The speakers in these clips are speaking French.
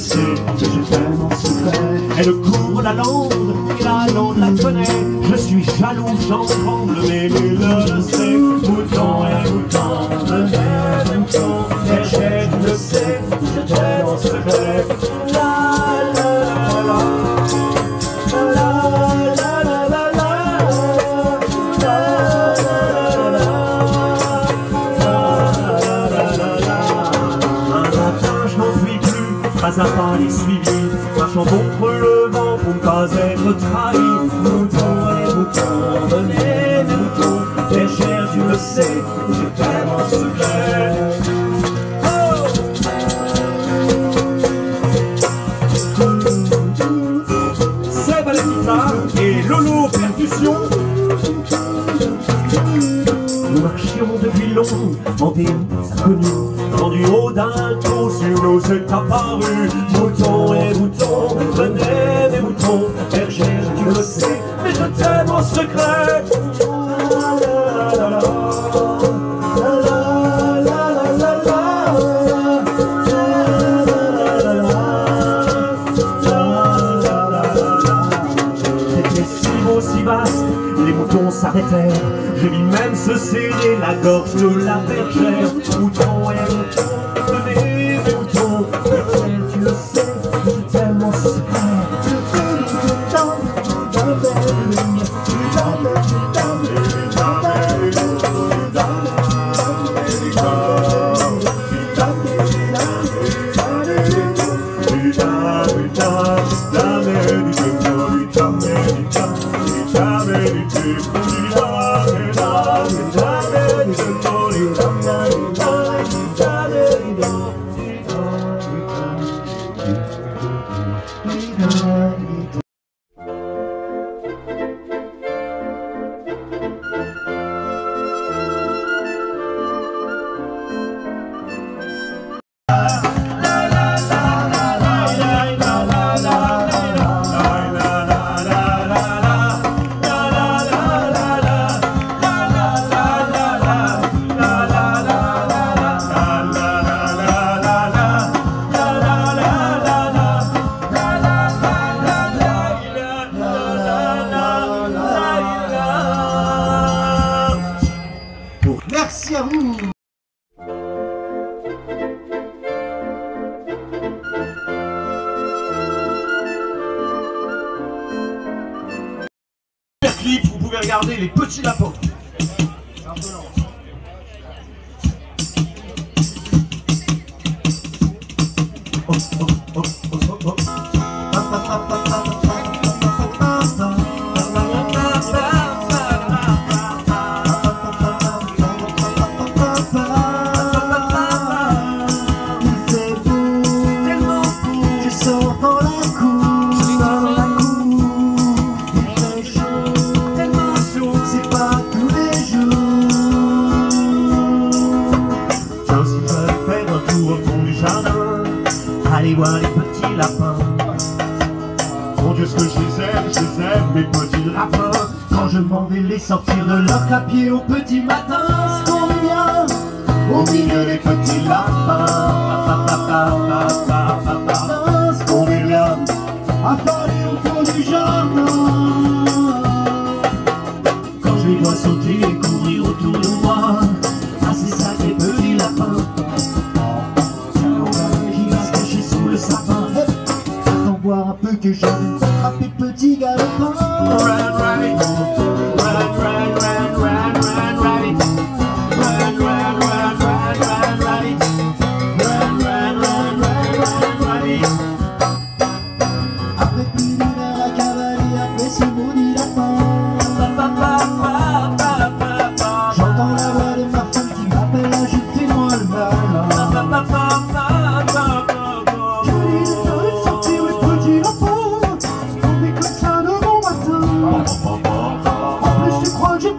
sais que je t'aime en secret. Elle couvre la lande et la lande la connaît. Je suis jaloux, j'en tremble, mais nul ne le sait. Mouton et mouton, venez mouton, berger, tu le sais, je t'aime en secret. La la la la. Pas à pas les suivis, marchant contre le vent pour ne pas être trahi. Mouton et mouton, venez mes moutons, bergère tu le sais, je t'aime en secret. Oh c'est la guitare et Lolo percussion. Nous marchions depuis long, en des inconnus, quand du haut d'un tour sur nous est apparu. Mouton et mouton, venez mes moutons, bergère tu le sais, mais je t'aime en secret. C'était si beau, si vaste, les moutons s'arrêtèrent. Je vis même se serrer la gorge de la bergère. Mouton et mouton, venez mes moutons, bergère tu le sais, je t'aime en secret. Merci à vous. Clip, vous pouvez regarder les petits lapins. Oh, oh, oh, oh, oh, oh. Allez voir les petits lapins. Mon Dieu, ce que je les aime, mes petits lapins. Quand je m'en vais les sortir de leur clapier au petit matin, ce qu'on est bien au milieu des petits lapins. Ce qu'on est bien à parler au fond du jardin. Quand je les vois sauter et courir autour de moi, ah c'est ça les petits lapins. Le sapin, attends voir un peu que j'aime attraper petit galopin. Run, rabbit, run, run, run, run, run, rabbit. Run, run, run, run, run, rabbit. Run, run, run, run, run, rabbit. Après plus d'une heure à cavaler, après ce maudit lapin, j'entends la voix de ma femme qui m'appelle à jeter moi le mal. Je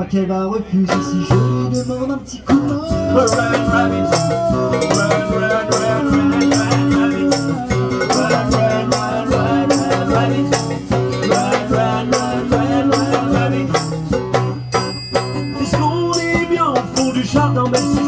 qu'elle va refuser si je lui demande un petit coup de main. Run, rabbit, run, run, run, run, run, rabbit, run, run, run, run, run, rabbit, run, run, run, run, run, rabbit. Puisqu'on est bien au fond du jardin, même si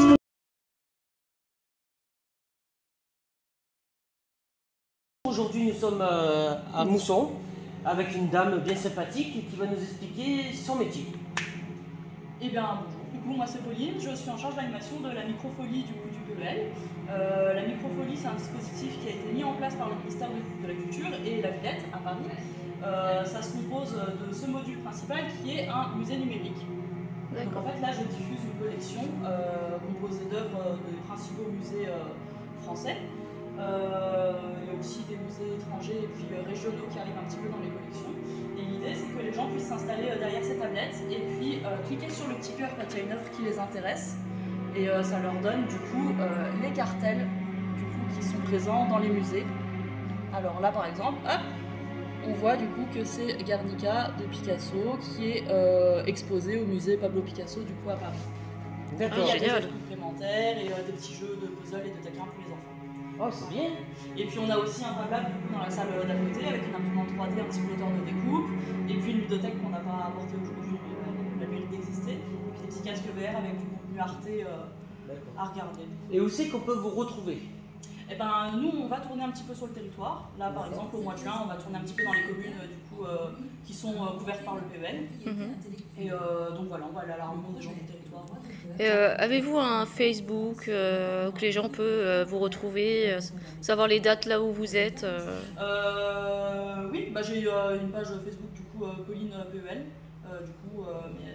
aujourd'hui nous sommes à Mousson avec une dame bien sympathique qui va nous expliquer son métier. Eh bien bonjour, du coup moi c'est Pauline, je suis en charge de l'animation de la microfolie du PEL. La microfolie c'est un dispositif qui a été mis en place par le ministère de la Culture et la Villette à Paris. Ça se compose de ce module principal qui est un musée numérique. Donc en fait là je diffuse une collection composée d'œuvres des principaux musées français. Il y a aussi des musées étrangers et puis régionaux qui arrivent un petit peu dans les collections. Et l'idée c'est que les gens puissent s'installer derrière ces tablettes et puis cliquer sur le petit cœur quand il y a une œuvre qui les intéresse. Et ça leur donne du coup les cartels du coup, qui sont présents dans les musées. Alors là par exemple, hop, on voit du coup que c'est Guernica de Picasso qui est exposé au musée Pablo Picasso du coup à Paris. D'accord. Il y a des œuvres complémentaires et des petits jeux de puzzle et de taquins pour les enfants. Oh, c'est bien. Et puis on a aussi un Fab Lab du coup, dans la salle d'à côté avec une imprimante 3D, un simulateur de découpe, et puis une ludothèque qu'on n'a pas apportée aujourd'hui, mais elle mérite d'exister. Et puis des petits casques VR avec du contenu Arte à regarder. Et où c'est qu'on peut vous retrouver? Eh ben, nous, on va tourner un petit peu sur le territoire. Là, par exemple, au mois de juin, on va tourner un petit peu dans les communes qui sont couvertes par le PEL. Et donc voilà, on va aller à la rencontre des gens du territoire. Avez-vous un Facebook où que les gens peuvent vous retrouver, savoir les dates là où vous êtes Oui, bah, j'ai une page Facebook du coup Pauline PEL. Mais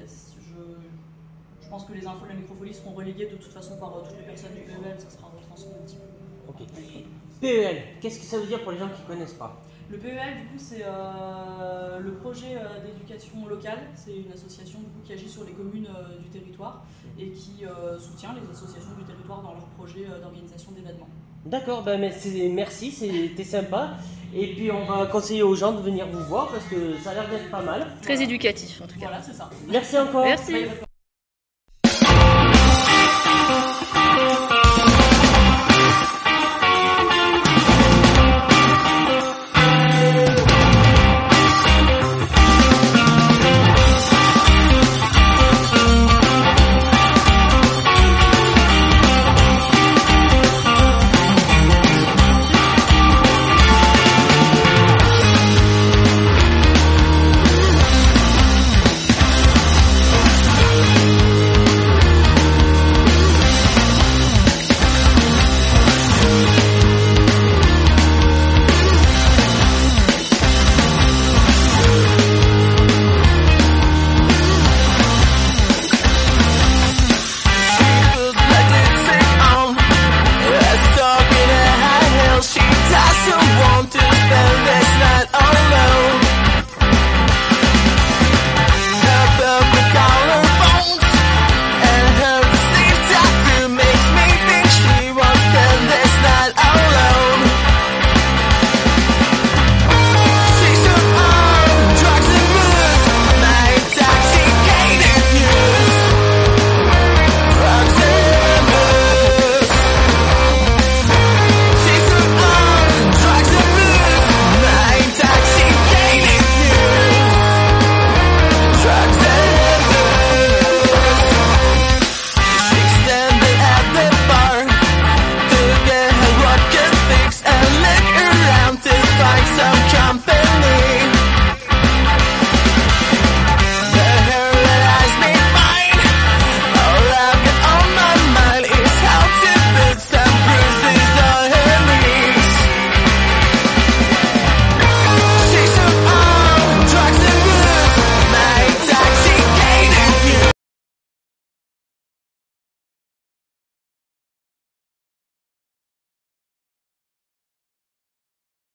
je pense que les infos de la microfolie seront reléguées de toute façon par toutes les personnes du PEL, ça sera retransmis un petit peu. Ok. PEL, qu'est-ce que ça veut dire pour les gens qui ne connaissent pas? Le PEL, du coup, c'est le projet d'éducation locale. C'est une association du coup, qui agit sur les communes du territoire et qui soutient les associations du territoire dans leur projet d'organisation d'événements. D'accord, ben merci, c'était sympa. Et puis on va conseiller aux gens de venir vous voir parce que ça a l'air d'être pas mal. Très éducatif en tout cas. Voilà, c'est ça. Merci encore. Merci.